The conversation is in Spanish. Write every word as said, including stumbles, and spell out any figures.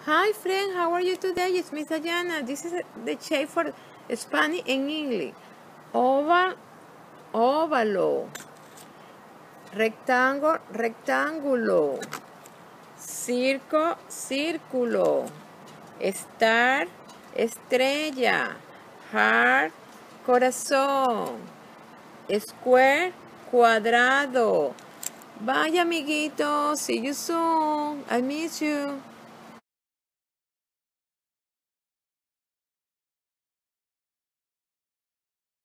Hi friend, how are you today? It's Miss Ayana. This is the shape for Spanish and English. Oval, óvalo. Rectángulo, rectángulo. Circo, círculo. Star, estrella. Heart, corazón. Square, cuadrado. Bye, amiguitos. See you soon. I miss you.